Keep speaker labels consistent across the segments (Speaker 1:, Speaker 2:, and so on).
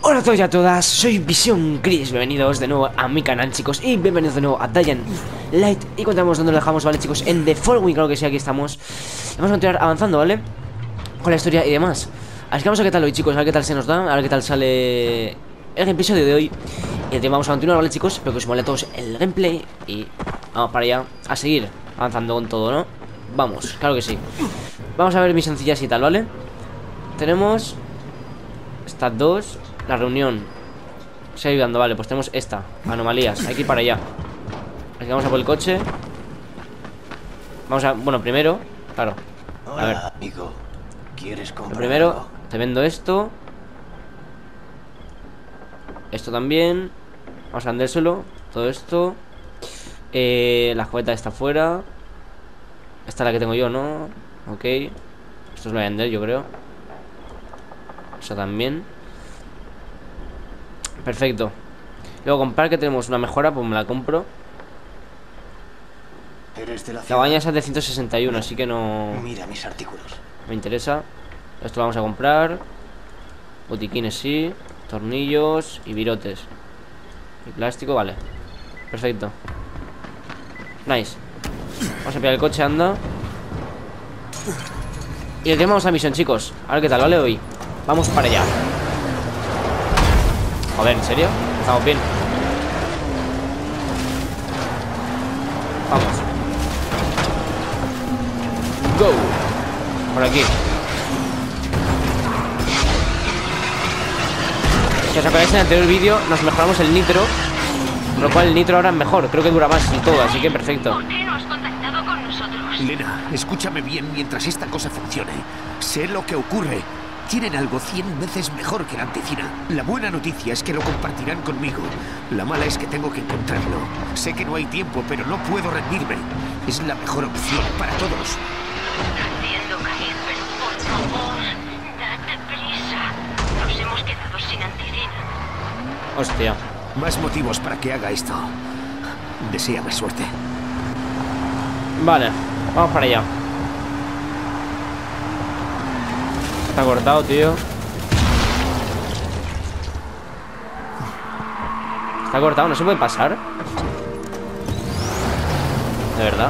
Speaker 1: Hola a todos y a todas, soy Visión Gris, bienvenidos de nuevo a mi canal, chicos. Y bienvenidos de nuevo a Dying Light. Y contamos donde lo dejamos, ¿vale, chicos? En The Following, claro que sí, aquí estamos. Vamos a continuar avanzando, ¿vale? Con la historia y demás. Así que vamos a ver qué tal hoy, chicos, a ver qué tal se nos da, a ver qué tal sale el episodio de hoy. Y vamos a continuar, ¿vale, chicos? Espero que os mole a todos el gameplay. Y vamos para allá, a seguir avanzando con todo, ¿no? Vamos, claro que sí. Vamos a ver misioncillas y tal, ¿vale? Tenemos estas dos. La reunión. Sigue ayudando, vale, pues tenemos esta. Anomalías, hay que ir para allá. Así que vamos a por el coche. Vamos a, bueno, primero, claro. A ver,
Speaker 2: amigo, ¿quieres comprar
Speaker 1: lo primero,
Speaker 2: algo?
Speaker 1: te vendo esto. Esto también. Vamos a vendérselo. Todo esto. La escopeta está fuera. Esta es la que tengo yo, ¿no? Ok. Esto os lo voy a vender, yo creo. Eso también. Perfecto. Luego comprar, que tenemos una mejora, pues me la compro.
Speaker 2: ¿Eres de la
Speaker 1: La
Speaker 2: ciudad?
Speaker 1: baña esa es de 161, así que no
Speaker 2: Mira mis artículos.
Speaker 1: me interesa. Esto lo vamos a comprar. Botiquines sí. Tornillos y virotes. Y plástico, vale. Perfecto. Nice. Vamos a pillar el coche, anda. Y le tenemos la misión, chicos. A ver qué tal, ¿vale? Hoy vamos para allá. Joder, ¿en serio? Estamos bien. Vamos. Go. Por aquí. Si os acordáis, en el anterior vídeo nos mejoramos el nitro, con lo cual el nitro ahora es mejor. Creo que dura más y todo, así que perfecto.
Speaker 3: ¿Por qué no has contactado con nosotros?
Speaker 4: Lena, escúchame bien mientras esta cosa funcione. Sé lo que ocurre. Tienen algo 100 veces mejor que la anticina. La buena noticia es que lo compartirán conmigo. La mala es que tengo que encontrarlo. Sé que no hay tiempo, pero no puedo rendirme. Es la mejor opción para todos.
Speaker 3: Entiendo, Caín, pero por favor, date prisa. Nos hemos quedado sin anticina.
Speaker 1: Hostia.
Speaker 4: Más motivos para que haga esto. Deséame suerte.
Speaker 1: Vale, vamos para allá. Está cortado, tío. Está cortado, no se puede pasar. De verdad.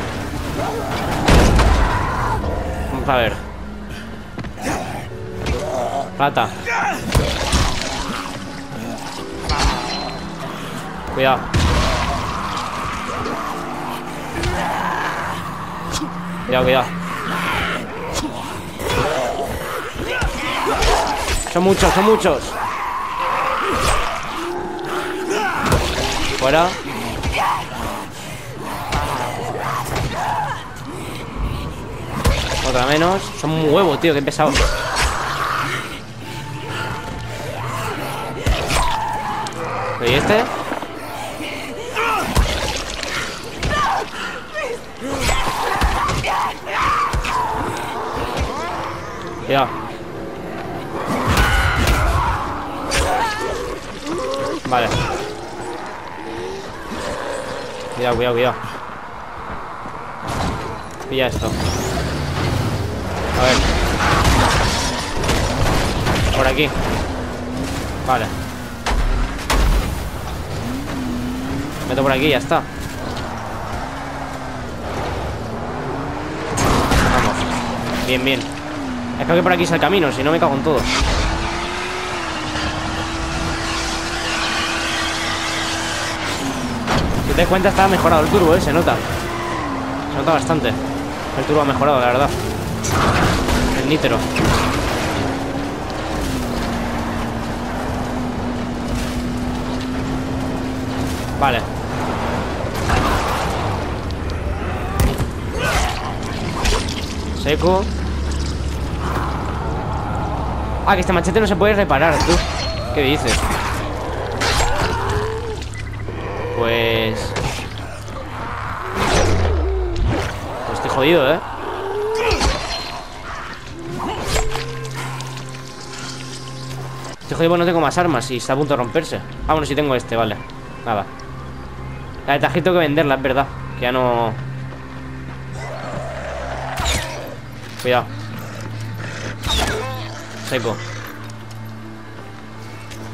Speaker 1: Vamos a ver. Rata. Cuidado. Cuidado, cuidado. Son muchos, son muchos. Fuera. Otra menos. Son un huevo, tío, qué pesado. ¿Y este? Ya. Vale. Cuidado, cuidado, cuidado. Pilla esto. A ver. Por aquí. Vale. Meto por aquí y ya está. Vamos. Bien, bien. Espero que por aquí sea el camino, si no me cago en todo. Si te das cuenta, está mejorado el turbo, se nota. Se nota bastante. El turbo ha mejorado, la verdad. El nitro. Vale. Seco. Ah, que este machete no se puede reparar, tú. ¿Qué dices? Pues estoy jodido, ¿eh? Estoy jodido porque no tengo más armas y está a punto de romperse. Ah, bueno, sí tengo este, vale. Nada. La de Tajir tengo que venderla, es verdad. Que ya no... Cuidado. Seco.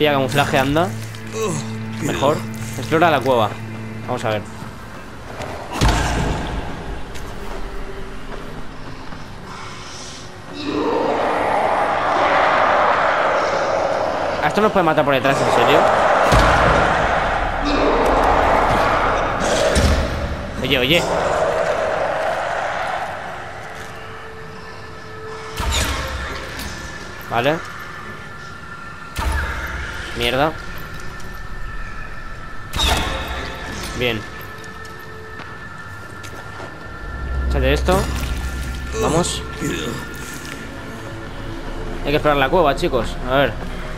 Speaker 1: Pilla camuflaje, anda. Mejor. Explora la cueva. Vamos a ver. ¿A esto nos puede matar por detrás, en serio? Oye, oye. Vale. Mierda. Bien. Échate esto. Vamos. Hay que explorar la cueva, chicos. A ver.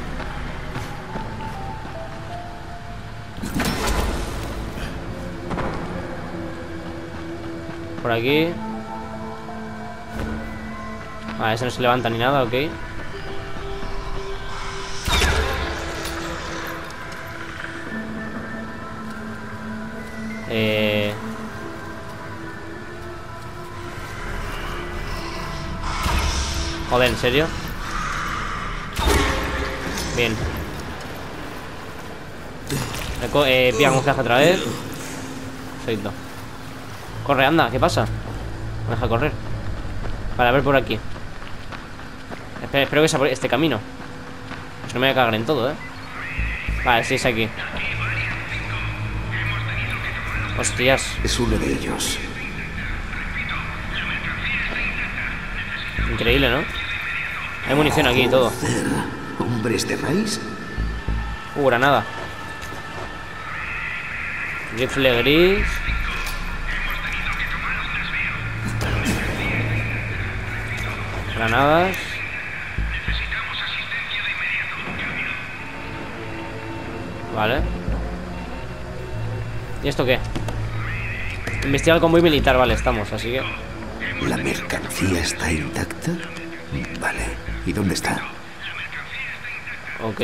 Speaker 1: Por aquí. Vale, ese no se levanta ni nada, ok. Joder, ¿en serio? Bien. Pilla camuflaje otra vez. Perfecto. Corre, anda, ¿qué pasa? Me deja correr. Vale, a ver por aquí. Espero que sea por este camino. Pues no me voy a cagar en todo, Vale, sí, es aquí. Hostias.
Speaker 4: Es uno de ellos.
Speaker 1: Increíble, ¿no? Hay munición aquí y todo.
Speaker 4: ¿Hombres de Rais?
Speaker 1: Granada. Rifle gris. Granadas. Vale. ¿Y esto qué? Investigar el convoy militar, vale, estamos, así que...
Speaker 4: ¿La mercancía está intacta? Vale. ¿Y dónde está?
Speaker 1: Ok.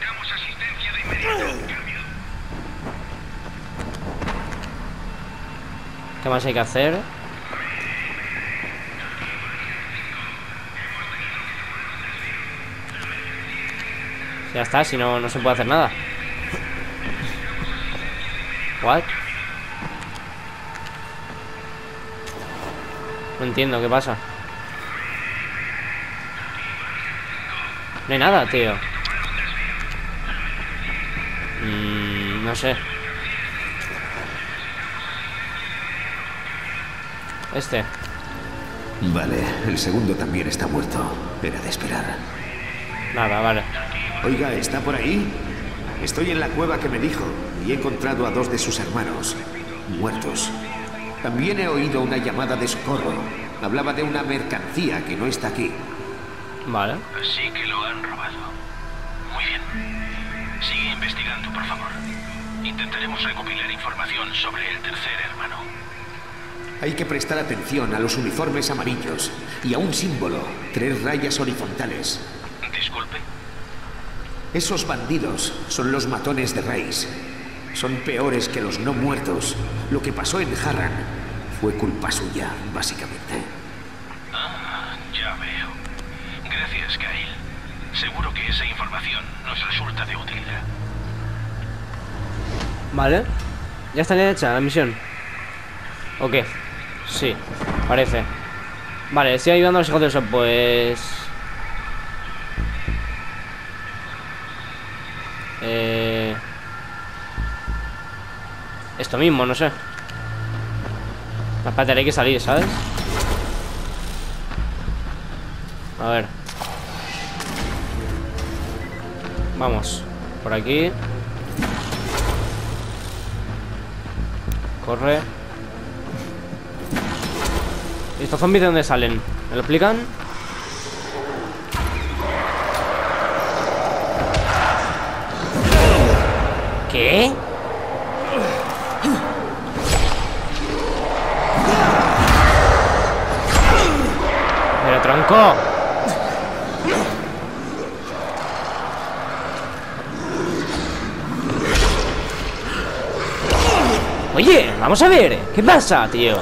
Speaker 1: ¿Qué más hay que hacer? Ya está, si no, no se puede hacer nada. ¿What? No entiendo, ¿qué pasa? No hay nada, tío. No sé. Este.
Speaker 4: Vale, el segundo también está muerto. Era de esperar.
Speaker 1: Nada, vale.
Speaker 4: Oiga, ¿está por ahí? Estoy en la cueva que me dijo y he encontrado a 2 de sus hermanos muertos. También he oído una llamada de socorro. Hablaba de una mercancía que no está aquí.
Speaker 1: Vale.
Speaker 5: Así que lo han robado. Muy bien. Sigue investigando, por favor. Intentaremos recopilar información sobre el tercer hermano.
Speaker 4: Hay que prestar atención a los uniformes amarillos y a un símbolo, 3 rayas horizontales.
Speaker 5: Disculpe.
Speaker 4: Esos bandidos son los matones de Rais. Son peores que los no muertos. Lo que pasó en Harran fue culpa suya, básicamente.
Speaker 5: Ah, ya veo. Gracias, Kyle. Seguro que esa información nos resulta de utilidad.
Speaker 1: Vale. Ya está hecha la misión. ¿O qué? Sí, parece. Vale, estoy ayudando a los hijos de eso, pues... Esto mismo, no sé. Espérate, hay que salir, ¿sabes? A ver. Vamos. Por aquí. Corre. ¿Y estos zombies de dónde salen? ¿Me lo explican? ¿Qué? Pero tronco. Oye, vamos a ver. ¿Qué pasa, tío?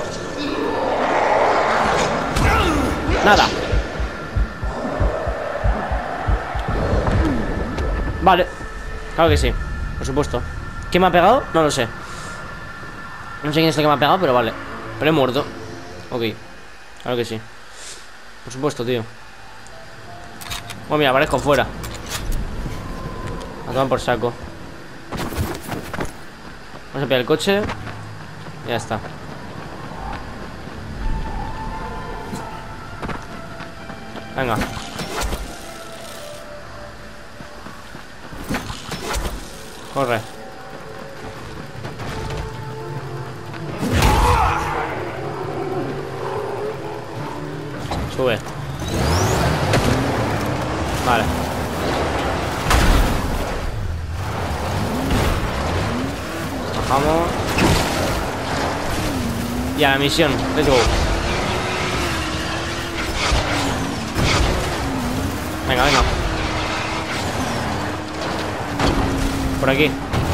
Speaker 1: Nada. Vale. Claro que sí, por supuesto. ¿Quién me ha pegado? No lo sé. No sé quién es el que me ha pegado, pero vale. Pero he muerto. Ok, claro que sí. Por supuesto, tío. Bueno, mira, aparezco fuera. A tomar por saco. Vamos a pillar el coche. Y ya está. Venga. Corre. Sube. Vale. Bajamos. Ya, la misión. Let's go. Venga, venga. Por aquí.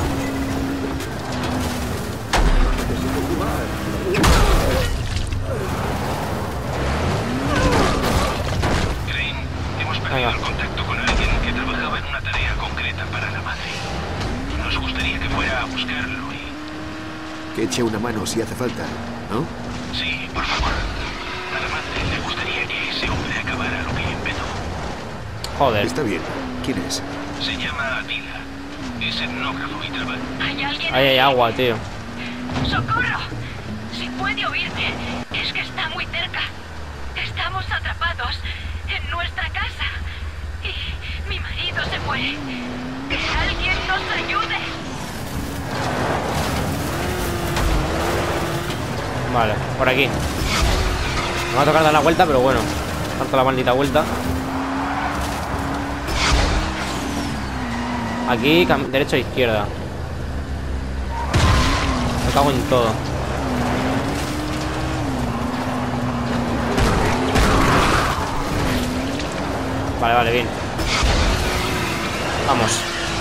Speaker 5: Crane, hemos perdido el contacto con alguien que trabajaba en una tarea concreta para la madre. Nos gustaría que fuera a buscarlo y...
Speaker 4: Que eche una mano si hace falta, ¿no?
Speaker 5: Sí, por favor. A la madre le gustaría que ese hombre acabara lo que empezó.
Speaker 1: Joder.
Speaker 4: Está bien. ¿Quién es?
Speaker 5: Se llama Atila. Es etnógrafo y trabaja.
Speaker 3: ¿Hay alguien
Speaker 1: Ahí hay
Speaker 3: aquí?
Speaker 1: agua, tío.
Speaker 3: ¡Socorro! Si puede oírme, es que está muy cerca. Estamos atrapados en nuestra casa. Y mi marido se fue. ¡Que alguien nos ayude!
Speaker 1: Vale, por aquí. Me va a tocar dar la vuelta, pero bueno. Falta la maldita vuelta. Aquí, derecha o izquierda. Me cago en todo. Vale, vale, bien. Vamos.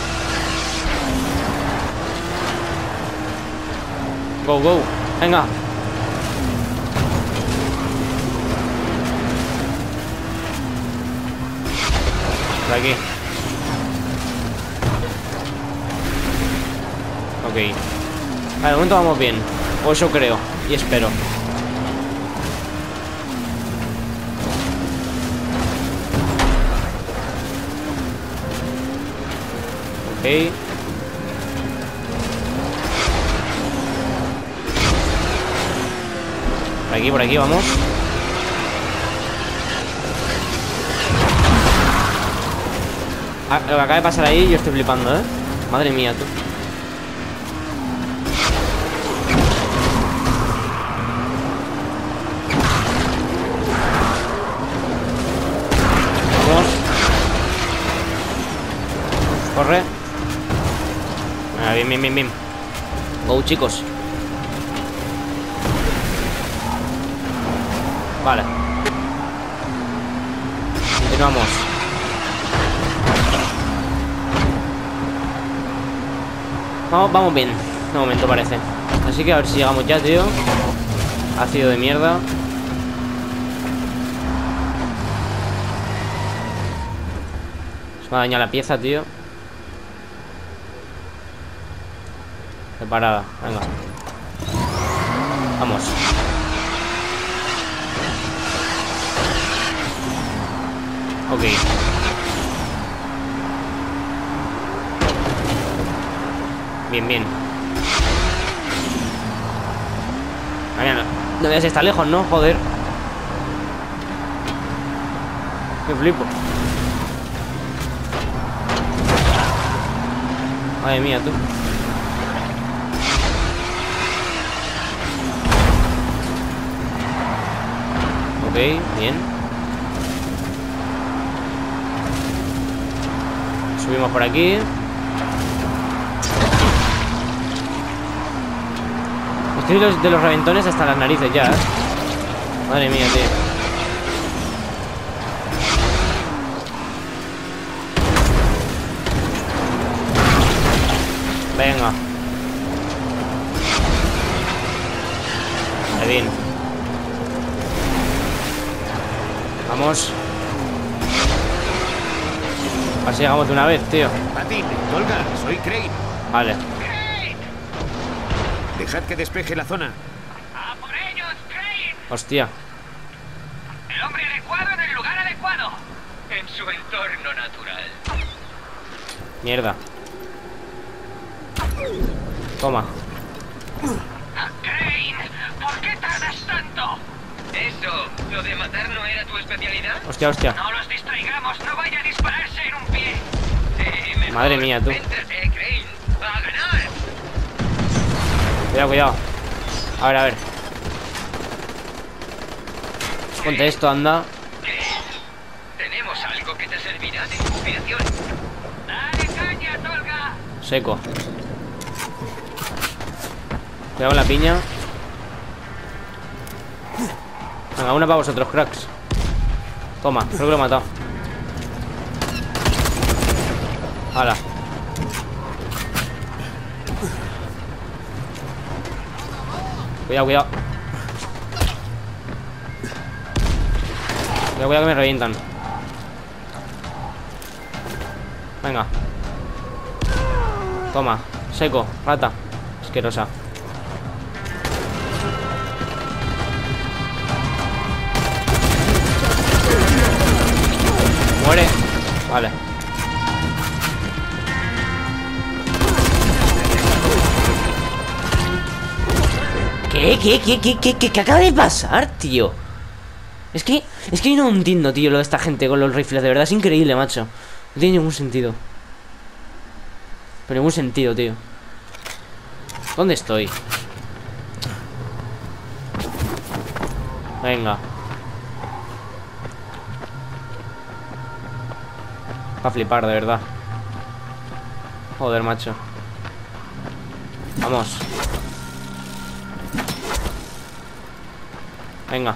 Speaker 1: Go, go. Venga. Por aquí. Ok. Vale, de momento vamos bien. O eso creo. Y espero. Ok. Por aquí, vamos. Lo que acaba de pasar ahí, yo estoy flipando, ¿eh? Madre mía, tú. Vamos. Corre. Ah, bien, bien, bien, bien. Go, chicos. Vale. Continuamos. Vamos bien. De momento parece. Así que a ver si llegamos ya, tío. Ácido de mierda. Se me ha dañado la pieza, tío. Separada, venga. Vamos. Ok. Bien, bien. Mira, no debes estar lejos, ¿no? Joder. Qué flipo. Madre mía, tú. Ok, bien. Subimos por aquí. Estoy de los reventones hasta las narices ya, ¿eh? Madre mía, tío. Venga. Vale, bien. Así llegamos de una vez, tío.
Speaker 4: Fatin, Tolga, soy Crane.
Speaker 1: Vale.
Speaker 4: Dejad que despeje la zona.
Speaker 5: ¡A por ellos, Crane!
Speaker 1: Hostia.
Speaker 5: El hombre adecuado en el lugar adecuado. En su entorno natural.
Speaker 1: Mierda. Toma.
Speaker 5: Crane, ¿por qué tardas tanto? Eso, lo de matar no era tu especialidad.
Speaker 1: Hostia, hostia.
Speaker 5: No los distraigamos, no vaya a dispararse en un pie. Mejor,
Speaker 1: Madre mía, tú.
Speaker 5: céntrate, Crane. ¡A ganar!
Speaker 1: Cuidado, cuidado. A ver, a ver. Ponte esto, anda.
Speaker 5: Tenemos algo que te servirá de inspiración. ¡Dale caña, Tolga!
Speaker 1: Seco. Cuidado con la piña. Venga, una para vosotros, cracks. Toma, creo que lo he matado. Hala. Cuidado, cuidado. Cuidado, cuidado que me revientan. Venga. Toma, seco, rata. Asquerosa. Muere. Vale. ¿Qué acaba de pasar, tío? Es que yo no entiendo, tío, lo de esta gente con los rifles. De verdad, es increíble, macho. No tiene ningún sentido. Pero ningún sentido, tío. ¿Dónde estoy? Venga. Va a flipar, de verdad. Joder, macho. Vamos. Venga.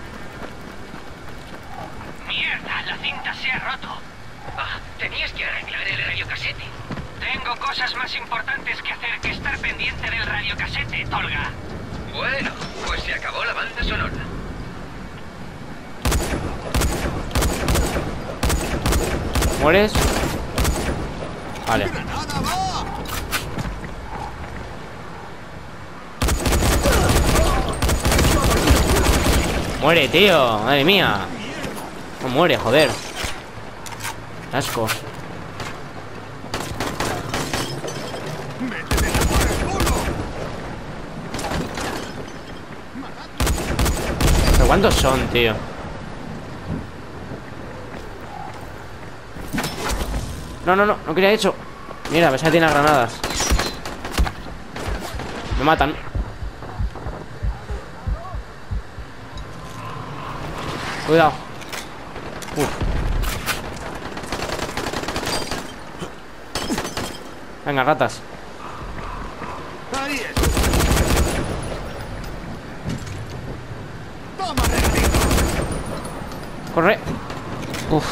Speaker 5: ¡Mierda! La cinta se ha roto. Ah, tenías que arreglar el radiocasete. Tengo cosas más importantes que hacer que estar pendiente del radiocasete, Tolga. Bueno, pues se acabó la banda sonora.
Speaker 1: ¿Mueres? Vale. Muere, tío. Madre mía. No muere, joder. Asco. ¿Pero cuántos son, tío? No quería eso. Mira, a pesar que tiene granadas. Me matan. Cuidado. Uf. Venga, ratas. Corre. Uf.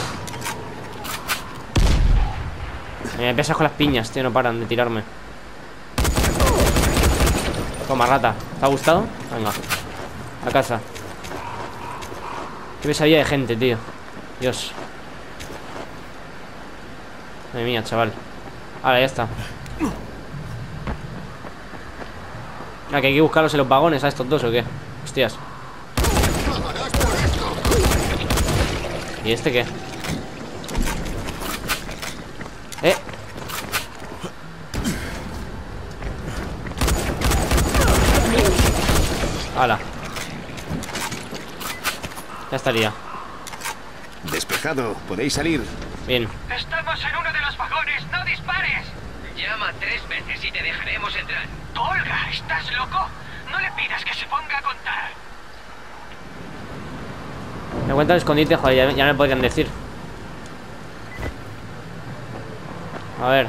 Speaker 1: Me pesas con las piñas, tío, no paran de tirarme. Toma, rata. ¿Te ha gustado? Venga. A casa. Qué pesadilla de gente, tío. Dios. Madre mía, chaval. Ahora, ya está. Ah, que hay que buscarlos en los vagones a estos dos, ¿o qué? Hostias. ¿Y este qué? Hala. Ya estaría.
Speaker 4: Despejado, podéis salir.
Speaker 1: Bien.
Speaker 5: Estamos en uno de los vagones, no dispares. Llama 3 veces y te dejaremos entrar. Tolga, ¿estás loco? No le pidas que se ponga a contar.
Speaker 1: Me cuenta el escondite, joder, ya me podrían decir. A ver.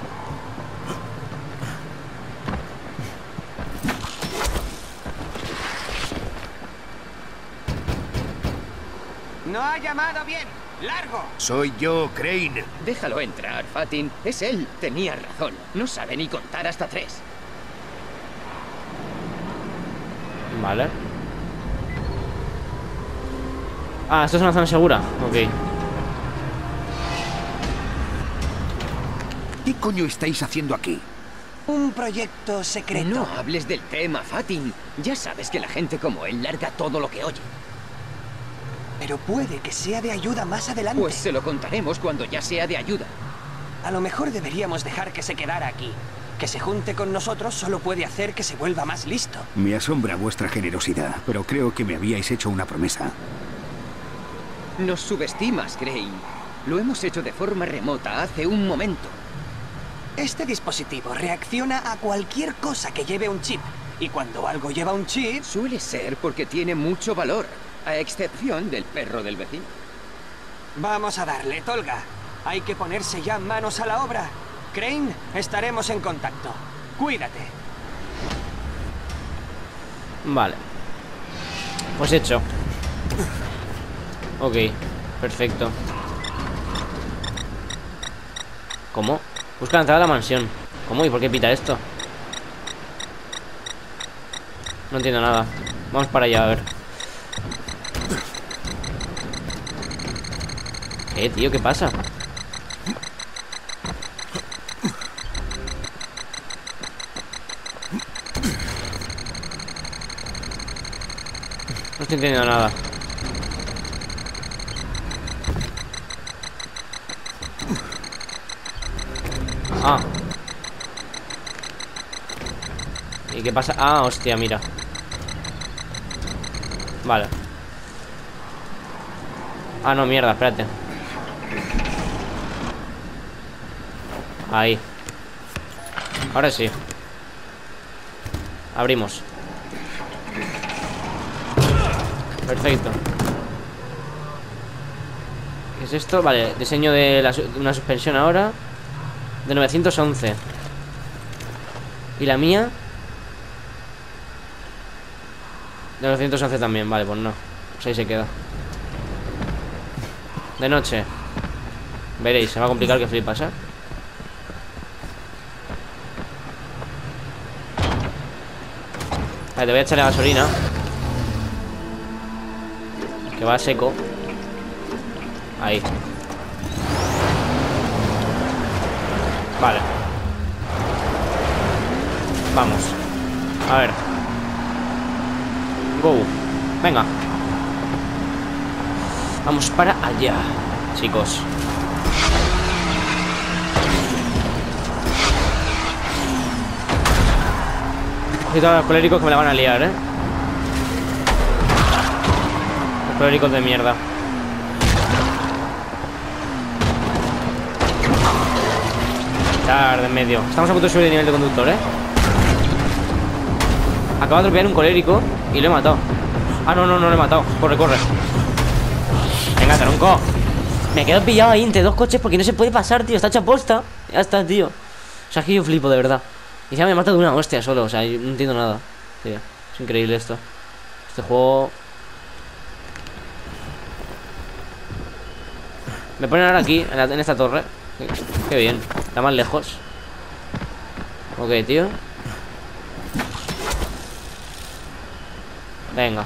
Speaker 6: No ha llamado bien. ¡Largo!
Speaker 4: Soy yo, Crane.
Speaker 6: Déjalo entrar, Fatin. Es él. Tenía razón. No sabe ni contar hasta 3.
Speaker 1: Vale. Ah, esto es una zona segura. Ok.
Speaker 4: ¿Qué coño estáis haciendo aquí?
Speaker 2: Un proyecto secreto.
Speaker 6: No hables del tema, Fatin. Ya sabes que la gente como él larga todo lo que oye.
Speaker 2: Pero puede que sea de ayuda más adelante.
Speaker 6: Pues se lo contaremos cuando ya sea de ayuda.
Speaker 2: A lo mejor deberíamos dejar que se quedara aquí. Que se junte con nosotros solo puede hacer que se vuelva más listo.
Speaker 4: Me asombra vuestra generosidad, pero creo que me habíais hecho una promesa.
Speaker 6: Nos subestimas, Crane. Lo hemos hecho de forma remota hace un momento.
Speaker 2: Este dispositivo reacciona a cualquier cosa que lleve un chip. Y cuando algo lleva un chip...
Speaker 6: Suele ser porque tiene mucho valor, a excepción del perro del vecino.
Speaker 2: Vamos a darle, Tolga. Hay que ponerse ya manos a la obra. Crane, estaremos en contacto. Cuídate.
Speaker 1: Vale. Pues hecho. Ok, perfecto. ¿Cómo? Busca la entrada a la mansión. ¿Cómo? ¿Y por qué pita esto? No entiendo nada. Vamos para allá, a ver. ¿Qué, tío? ¿Qué pasa? No estoy entendiendo nada. Ah. ¿Y qué pasa? Ah, hostia, mira. Vale. Ah, no, mierda, espérate. Ahí. Ahora sí. Abrimos. Perfecto. ¿Qué es esto? Vale, diseño de una suspensión ahora. De 911. ¿Y la mía? De 911 también, vale, pues no. Pues ahí se queda. De noche. Veréis, se va a complicar que flipas, ¿eh? Vale, te voy a echarle gasolina. Que va seco. Ahí. Vale. Vamos. A ver. Go. Venga. Vamos para allá, chicos. Ojito a los coléricos que me la van a liar, ¿eh? Los coléricos de mierda. De en medio. Estamos a punto de subir de nivel de conductor, ¿eh? Acabo de atropellar un colérico y lo he matado. Ah, no, no, no lo he matado. Corre, corre. Venga, tronco. Me quedo pillado ahí entre dos coches porque no se puede pasar, tío. Está hecha posta. Ya está, tío. O sea, es que yo flipo, de verdad. Y ya me mata de una hostia solo. O sea, yo no entiendo nada, tío. Es increíble esto. Este juego... Me ponen ahora aquí, en esta torre. Qué bien, está más lejos. Ok, tío. Venga.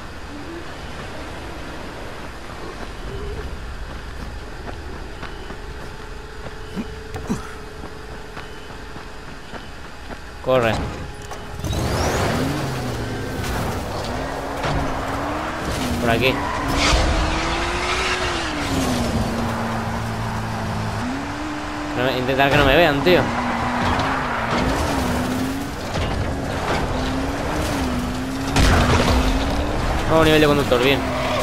Speaker 1: Corre. Por aquí. Intentar que no me vean, tío. Nuevo nivel de conductor, bien.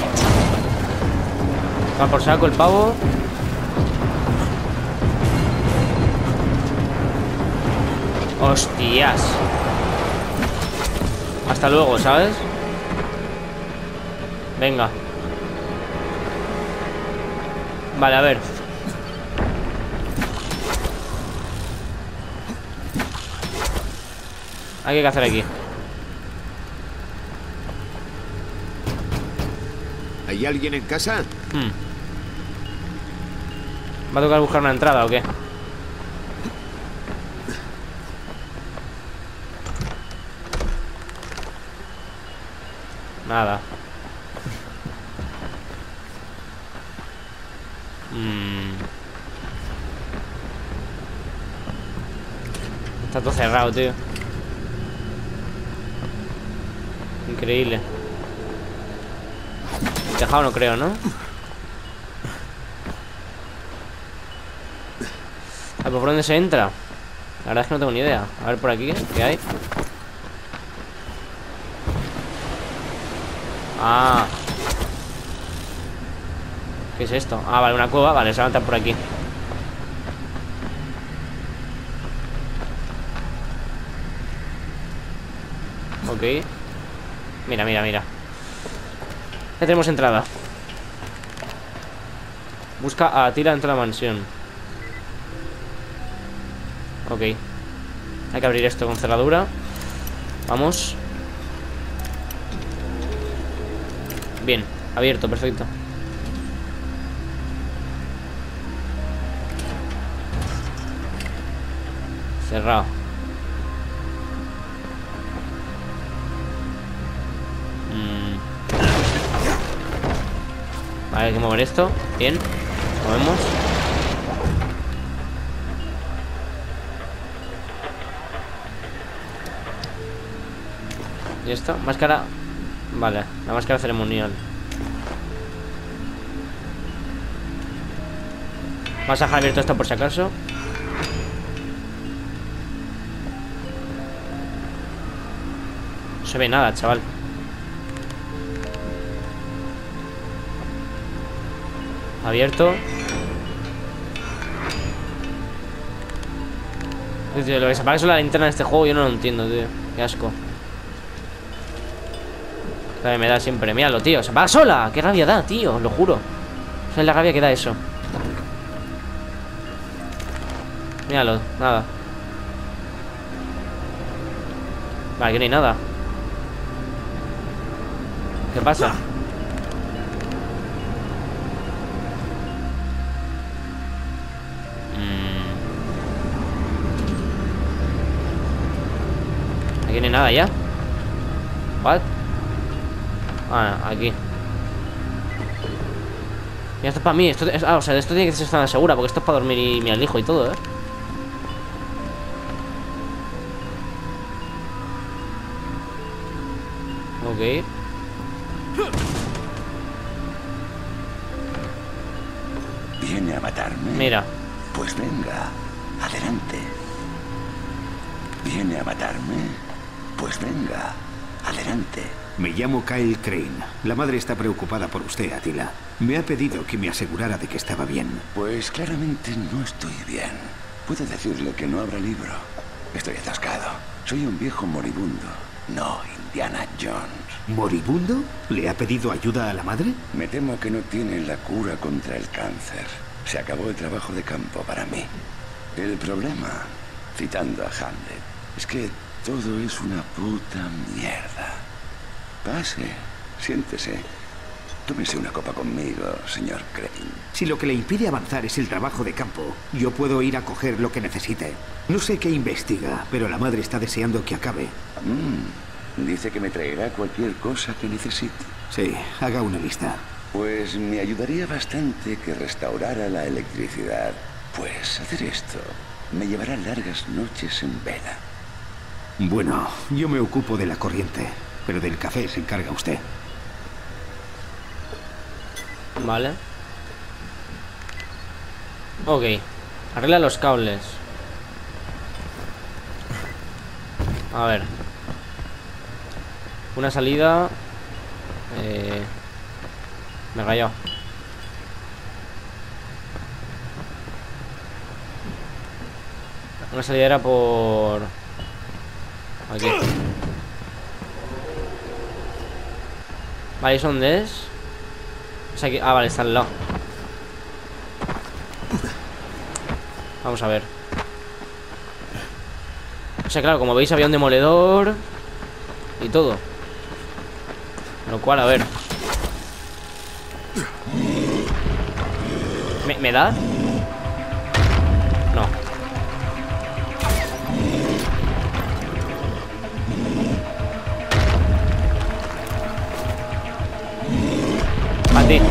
Speaker 1: Va por saco el pavo. Hostias. Hasta luego, ¿sabes? Venga. Vale, a ver. ¿Qué hacer aquí?
Speaker 4: ¿Hay alguien en casa?
Speaker 1: ¿Va a tocar buscar una entrada o qué? Nada. Está todo cerrado, tío. Increíble. Tejado no creo, ¿no? A ver, ¿por dónde se entra? La verdad es que no tengo ni idea. A ver por aquí, ¿qué hay? Ah. ¿Qué es esto? Ah, vale, una cueva. Vale, se va a entrar por aquí. Ok. Mira, mira, mira. Ya tenemos entrada. Busca a Atila dentro de la mansión. Ok. Hay que abrir esto con cerradura. Vamos. Bien, abierto, perfecto. Cerrado. Vale, hay que mover esto. Bien, movemos. ¿Y esto? Máscara. Vale, la máscara ceremonial. Vamos a dejar abierto esto por si acaso. No se ve nada, chaval. Abierto. Tío, lo que se apaga es la linterna de este juego, yo no lo entiendo, tío. Qué asco. Me da siempre, míralo, tío, se apaga sola. Qué rabia da, tío, lo juro. O sea, es la rabia que da eso. Míralo, nada. Vale, que no hay nada. ¿Qué pasa? Aquí no hay nada ya. What? Ah, aquí. Mira, esto es para mí. Esto es, o sea, esto tiene que ser zona segura, porque esto es para dormir y mi hijo y todo, ¿eh? Ok.
Speaker 7: ¿Viene a matarme?
Speaker 1: Mira.
Speaker 7: Pues venga, adelante. ¿Viene a matarme? Pues venga, adelante.
Speaker 4: Me llamo Kyle Crane. La madre está preocupada por usted, Atila. Me ha pedido que me asegurara de que estaba bien.
Speaker 7: Pues claramente no estoy bien. Puedo decirle que no habrá libro. Estoy atascado. Soy un viejo moribundo, no Indiana Jones.
Speaker 4: ¿Moribundo? ¿Le ha pedido ayuda a la madre?
Speaker 7: Me temo que no tienen la cura contra el cáncer. Se acabó el trabajo de campo para mí. El problema, citando a Hamlet, es que todo es una puta mierda. Pase, siéntese. Tómese una copa conmigo, señor Crane.
Speaker 4: Si lo que le impide avanzar es el trabajo de campo, yo puedo ir a coger lo que necesite. No sé qué investiga, pero la madre está deseando que acabe.
Speaker 7: Dice que me traerá cualquier cosa que necesite.
Speaker 4: Sí, haga una lista.
Speaker 7: Pues me ayudaría bastante que restaurara la electricidad. Pues hacer esto me llevará largas noches en vela.
Speaker 4: Bueno, yo me ocupo de la corriente, pero del café se encarga usted.
Speaker 1: Vale. Ok. Arregla los cables. A ver. Una salida. Me he rayado. Una salida era por... aquí. Vale, ¿eso dónde es? O sea, aquí... ah, vale, está al lado. Vamos a ver. O sea, claro, como veis había un demoledor y todo. Lo cual, a ver. ¿Me da? No. A ti.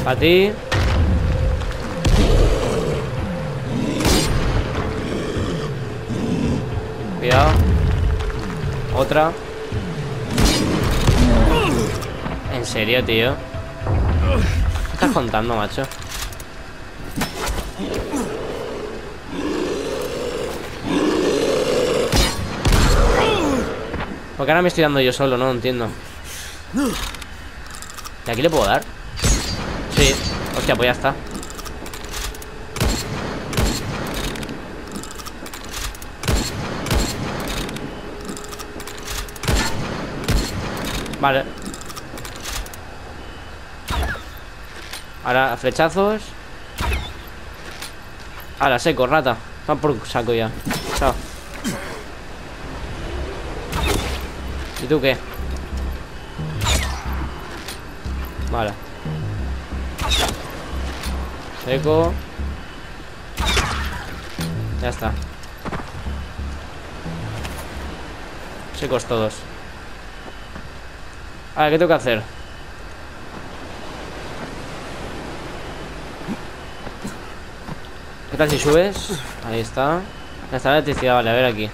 Speaker 1: A ti. Cuidado. Otra. ¿En serio, tío? ¿Qué estás contando, macho? Porque ahora me estoy dando yo solo, no entiendo. ¿De aquí le puedo dar? Sí. Hostia, pues ya está. Vale. Ahora flechazos. Ahora seco, rata. Va por saco ya. Chao. ¿Y tú qué? Vale. Seco. Ya está. Secos todos. A ver, ¿qué tengo que hacer? ¿Qué tal si subes? Ahí está. Ya está la electricidad, vale, a ver aquí.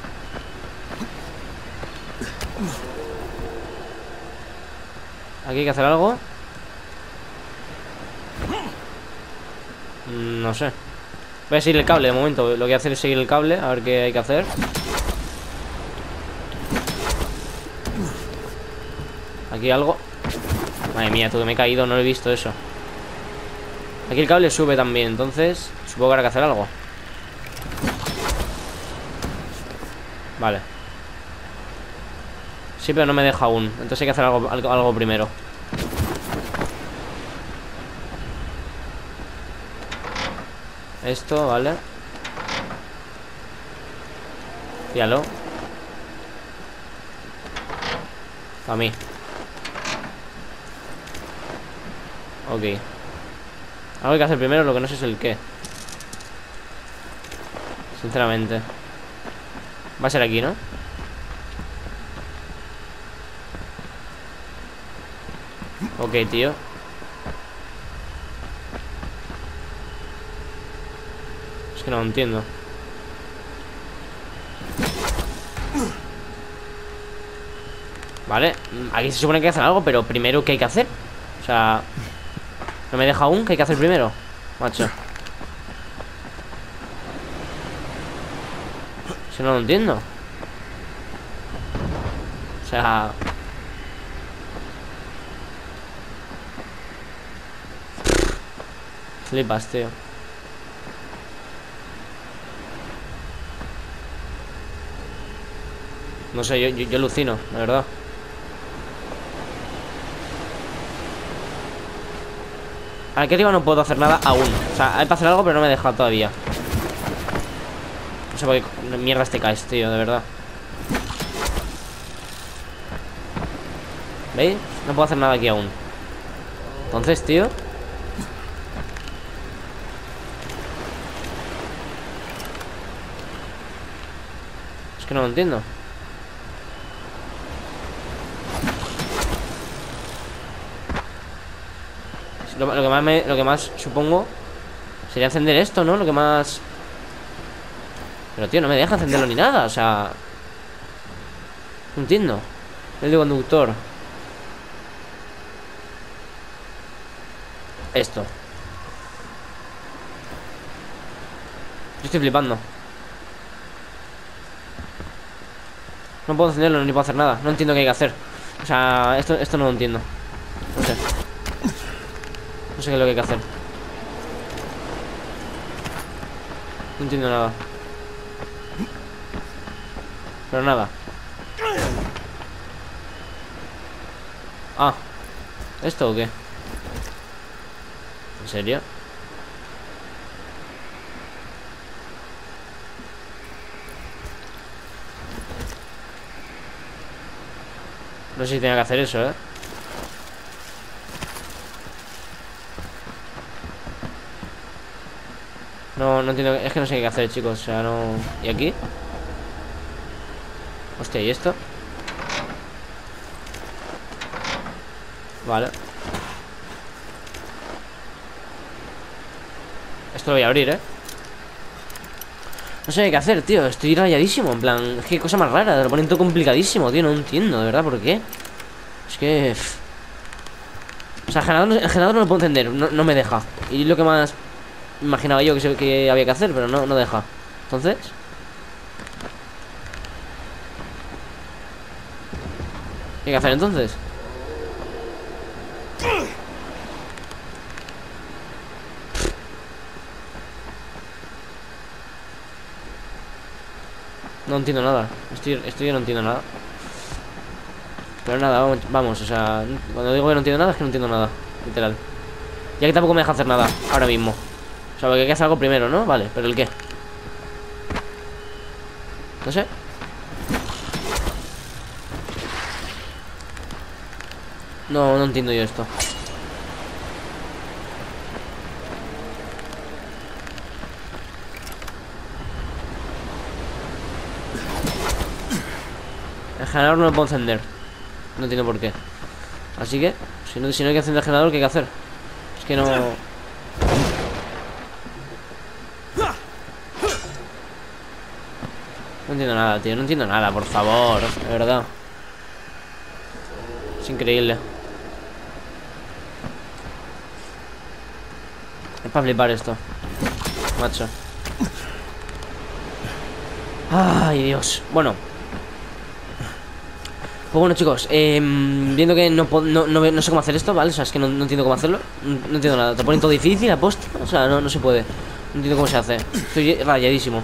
Speaker 1: ¿Aquí hay que hacer algo? No sé. Voy a seguir el cable de momento. Lo que voy a hacer es seguir el cable. A ver qué hay que hacer. Aquí algo. Madre mía, tú que me he caído. No lo he visto eso. Aquí el cable sube también. Entonces supongo que habrá que hacer algo. Vale. Sí, pero no me deja aún. Entonces hay que hacer algo primero. Esto, vale. Fíjalo. Para mí. Ok. Algo hay que hacer primero, lo que no sé es el qué. Sinceramente. Va a ser aquí, ¿no? Ok, tío. Es que no lo entiendo. Vale, aquí se supone que hay que hacer algo, pero primero, ¿qué hay que hacer? O sea, no me deja aún. ¿Qué hay que hacer primero? Macho. Si no lo entiendo. O sea... Flipas, tío. No sé, yo alucino, la verdad. Aquí arriba no puedo hacer nada aún. O sea, hay para hacer algo, pero no me deja todavía. No sé por qué mierda te caes, tío, de verdad. ¿Veis? No puedo hacer nada aquí aún. Entonces, tío... Es que no lo entiendo. Lo que más supongo sería encender esto, ¿no? Lo que más... Pero tío, no me deja encenderlo ni nada. O sea... No entiendo. El de conductor. Esto. Yo estoy flipando. No puedo encenderlo ni puedo hacer nada. No entiendo qué hay que hacer. O sea, esto no lo entiendo. No sé. No sé qué es lo que hay que hacer. No entiendo nada. Pero nada. Ah, ¿esto o qué? ¿En serio? No sé si tenía que hacer eso, ¿eh? No entiendo. Es que no sé qué hacer, chicos. O sea, no... ¿Y aquí? Hostia, ¿y esto? Vale. esto lo voy a abrir, No sé qué hacer, tío. Estoy rayadísimo. En plan, qué cosa más rara. Lo ponen todo complicadísimo, tío. No entiendo, de verdad, ¿por qué? Es que... O sea, el generador no lo puedo encender. No me deja. Y lo que más imaginaba yo que había que hacer, pero no deja. Entonces... ¿qué hay que hacer entonces? No entiendo nada. Estoy no entiendo nada. Pero nada, vamos, o sea, cuando digo que no entiendo nada es que no entiendo nada, literal. Ya que tampoco me deja hacer nada ahora mismo. O sea, porque hay que hacer algo primero, ¿no? Vale, pero ¿el qué? No sé. No entiendo yo esto. El generador no lo puedo encender. No entiendo por qué. Así que, si no hay que encender el generador, ¿qué hay que hacer? Es que no... No entiendo nada, tío. No entiendo nada, por favor. De verdad. Es increíble. Es para flipar esto, macho. Ay, Dios. Bueno. Pues bueno, chicos, viendo que no sé cómo hacer esto, ¿vale? O sea, es que no entiendo cómo hacerlo. No entiendo nada. Te ponen todo difícil, aposta. O sea, no se puede. No entiendo cómo se hace. Estoy rayadísimo.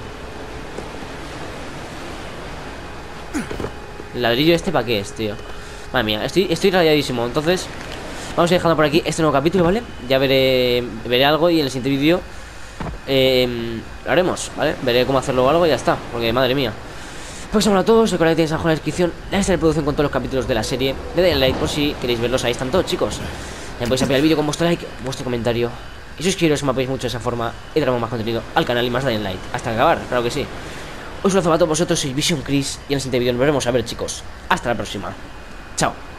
Speaker 1: ¿El ladrillo este para qué es, tío? Madre mía, estoy rayadísimo. Entonces, vamos a ir dejando por aquí este nuevo capítulo, ¿vale? Ya veré algo y en el siguiente vídeo lo haremos, ¿vale? Veré cómo hacerlo o algo y ya está. Porque, madre mía. Pues bueno a todos, recordad que tenéis abajo en la descripción la lista de reproducción con todos los capítulos de la serie. Le dais like por si queréis verlos, ahí están todos, chicos. Ya podéis apoyar el vídeo con vuestro like, vuestro comentario y suscribiros si me apoyáis mucho de esa forma y traemos más contenido al canal y más like like. Hasta acabar, claro que sí. Un saludo a todos vosotros, soy Vision Chris y en el siguiente vídeo nos veremos a ver, chicos. Hasta la próxima. Chao.